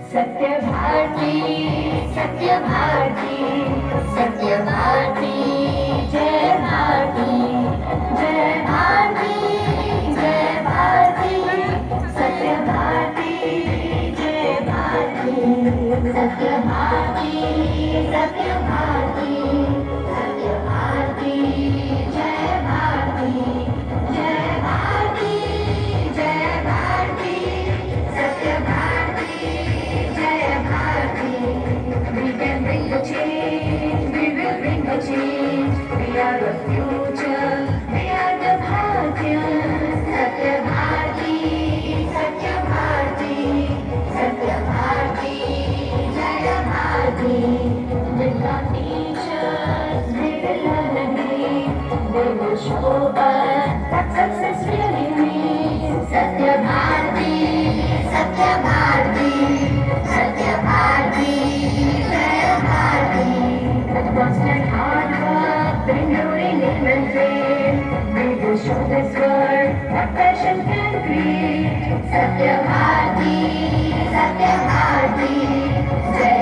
Satya Bharti, Satya Bharti, Satya Bharti, Jai Bharti, Jai Bharti, Jai Bharti, Satya Bharti, Jai Bharti, Satya Bharti, Satya Bharti, Satya Bharti, Jai Bharti, Jai Bharti, Jai Bharti, Satya Bharti, Jai Bharti. We can bring the change, we will bring the change. We are the future, we are the Bhartiyans. Satya Bharti, Satya Bharti, Satya Bharti, Jai Bharti. With our teachers, we will learn again. They will show us what success really means. Satya Bharti, Satya Bharti, Satya Bharti, Jai Bharti. With constant hard work, enduring aim and fame, we will show this world what passion can create. Satya Bharti, Satya Bharti, Jai